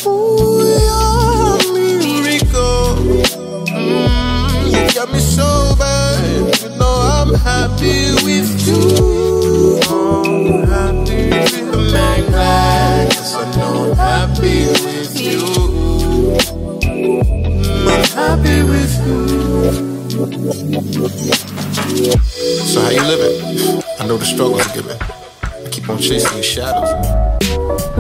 Ooh, you're a miracle. You got me so bad. You know I'm happy with you. I'm happy with a man like this. I know I'm happy with you. I'm happy with you. So how you living? I know the struggles are giving. I keep on chasing your shadows.